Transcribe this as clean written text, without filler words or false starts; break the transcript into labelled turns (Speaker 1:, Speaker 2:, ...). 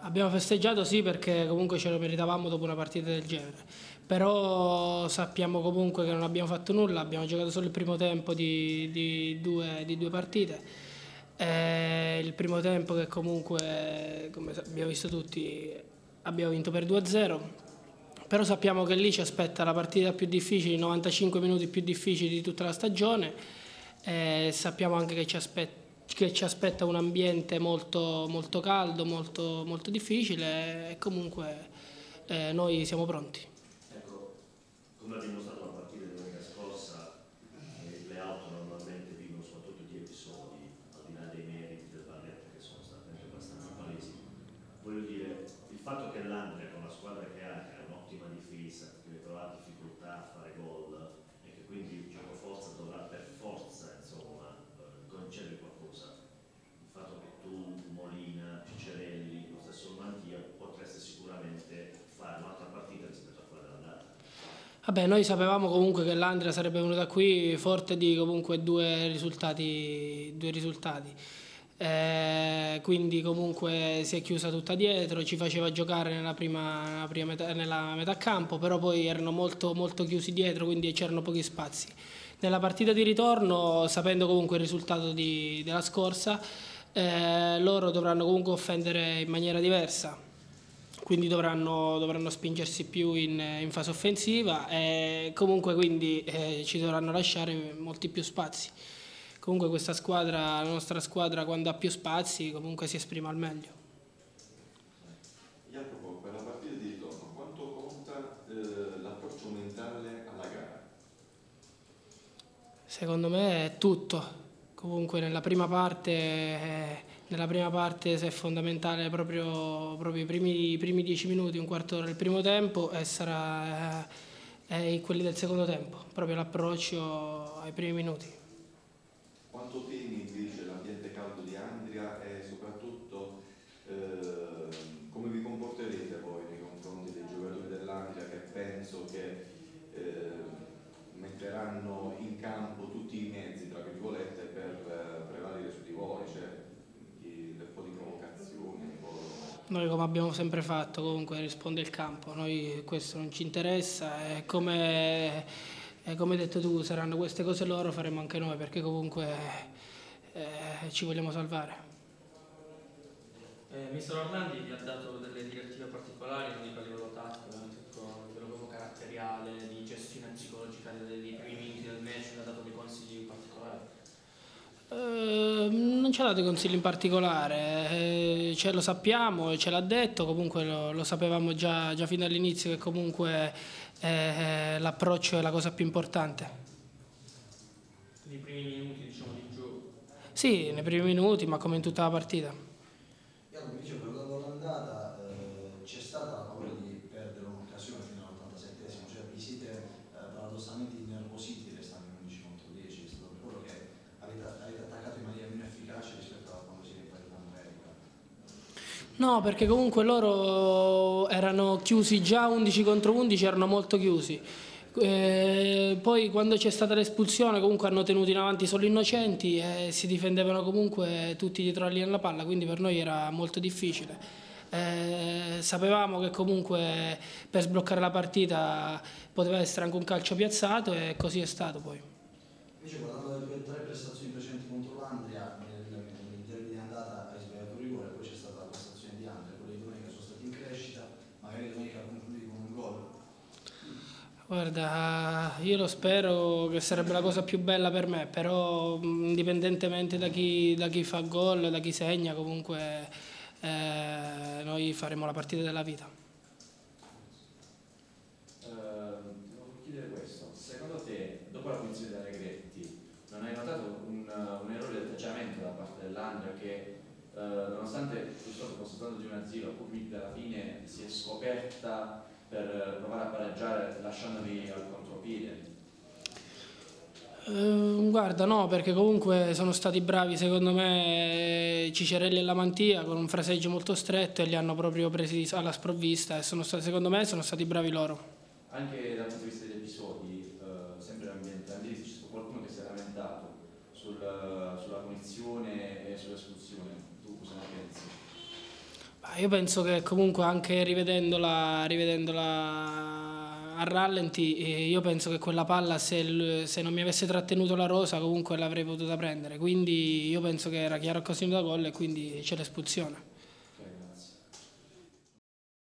Speaker 1: Abbiamo festeggiato sì, perché comunque ce lo meritavamo dopo una partita del genere, però sappiamo comunque che non abbiamo fatto nulla, abbiamo giocato solo il primo tempo di due partite. Il primo tempo che comunque, come abbiamo visto tutti, abbiamo vinto per 2-0, però sappiamo che lì ci aspetta la partita più difficile, i 95 minuti più difficili di tutta la stagione, e sappiamo anche che ci aspetta un ambiente molto, molto caldo, molto, molto difficile, e comunque noi siamo pronti.
Speaker 2: Ecco, come ha dimostrato la partita di domenica scorsa, i play-out normalmente vivono soprattutto di episodi, al di là dei meriti del Valletta, che sono stati anche abbastanza palesi. Voglio dire, il fatto che l'Andria, con la squadra che ha un'ottima difesa, che troverà difficoltà a fare gol e che quindi il gioco forza dovrà per forza, insomma, concedere qualcosa. Il fatto che tu, Molina, Ciccerelli, lo stesso Mantia, potreste sicuramente fare un'altra partita rispetto a quella dell'andata.
Speaker 1: Vabbè, noi sapevamo comunque che l'Andria sarebbe venuta qui forte di comunque due risultati. Quindi comunque si è chiusa tutta dietro, ci faceva giocare nella metà campo, però poi erano molto, molto chiusi dietro, quindi c'erano pochi spazi. Nella partita di ritorno, sapendo comunque il risultato della scorsa, loro dovranno comunque offendere in maniera diversa, quindi dovranno spingersi più in fase offensiva, e comunque quindi ci dovranno lasciare molti più spazi. Comunque questa squadra, la nostra squadra, quando ha più spazi comunque si esprime al meglio.
Speaker 3: Jacopo, per la partita di ritorno, quanto conta l'approccio mentale alla gara?
Speaker 1: Secondo me è tutto. Comunque nella prima parte è fondamentale proprio i primi 10 minuti, un quarto d'ora del primo tempo, e sarà quelli del secondo tempo, proprio l'approccio ai primi minuti.
Speaker 3: Quanto temi invece l'ambiente caldo di Andria e soprattutto come vi comporterete poi nei confronti dei giocatori dell'Andria, che penso che metteranno in campo tutti i mezzi, tra virgolette, per prevalere su di voi, cioè un po' di provocazioni, un po'...
Speaker 1: Noi, come abbiamo sempre fatto, comunque risponde il campo, noi questo non ci interessa, e come hai detto tu, saranno queste cose loro, faremo anche noi, perché comunque ci vogliamo salvare.
Speaker 4: Mister Orlandi vi ha dato delle direttive particolari, non dico a livello tattico, ma a livello proprio caratteriale, di gestione psicologica dei primi minuti del match, vi ha dato dei consigli particolari?
Speaker 1: Non ci ha dato consigli in particolare, lo sappiamo, ce l'ha detto, comunque lo sapevamo già fin dall'inizio che comunque l'approccio è la cosa più importante.
Speaker 4: Nei primi minuti, diciamo, di gioco?
Speaker 1: Sì, nei primi minuti, ma come in tutta la partita.
Speaker 5: Mi dicevo, dopo l'andata c'è stata la paura di perdere un'occasione fino all'87esimo, cioè vi siete paradossalmente innervositi restando in 11 contro 10, è stato per quello che avete attaccato in maniera meno efficace rispetto a quando siete partiti in America.
Speaker 1: No, perché comunque loro erano chiusi già 11 contro 11, erano molto chiusi. Poi quando c'è stata l'espulsione comunque hanno tenuto in avanti solo innocenti e si difendevano comunque tutti dietro la linea della palla, quindi per noi era molto difficile. Sapevamo che comunque per sbloccare la partita poteva essere anche un calcio piazzato, e così è stato poi.
Speaker 5: Invece guardando le tue tre prestazioni precedenti contro l'Andria, nel derby di andata hai sbagliato un rigore, poi c'è stata la prestazione di Andria, quelle di domenica sono stati in crescita, magari domenica concludi con un gol.
Speaker 1: Guarda, io lo spero, che sarebbe la cosa più bella per me, però indipendentemente da chi fa gol, da chi segna, comunque noi faremo la partita della vita.
Speaker 6: Volevo chiedere questo, secondo te, dopo la punizione da Negretti, non hai notato un errore di atteggiamento da parte dell'Andria che nonostante purtroppo fosse stato di 1-0, poi alla fine si è scoperta per provare a pareggiare lasciandovi al contropiede?
Speaker 1: Guarda, no, perché comunque sono stati bravi secondo me Ciccerelli e Lamantia con un fraseggio molto stretto, e li hanno proprio presi alla sprovvista, e secondo me sono stati bravi loro.
Speaker 6: Anche dal punto di vista degli episodi, sempre ambientali, c'è stato qualcuno che si è lamentato sulla punizione e sull'espulsione, tu cosa ne pensi?
Speaker 1: Io penso che comunque anche rivedendola a rallenti, io penso che quella palla se non mi avesse trattenuto la rosa comunque l'avrei potuta prendere, quindi io penso che era chiara occasione da gol e quindi c'è l'espulsione.